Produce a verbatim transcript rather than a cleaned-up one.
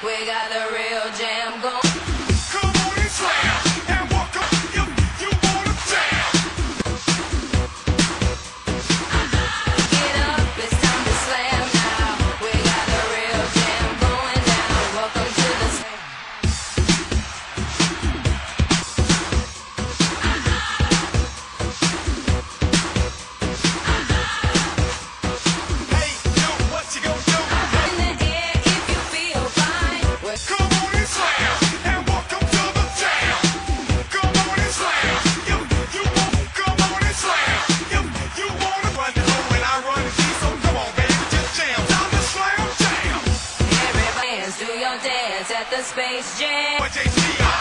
We got the real jam going. Come on and slam, and walk up if you wanna jam. Get up, it's time to slam now. We got the real jam going down. Welcome to the slam. Hey, yo, what you gonna do? In the air if you feel fine. We're Come on and slam, and welcome to the jam. Come on and slam, if you want. Come on and slam, if you wanna run the low and I run the G. So come on, baby, just jam. Time to slam jam. everybody dance, do your dance at the Space Jam. What J C I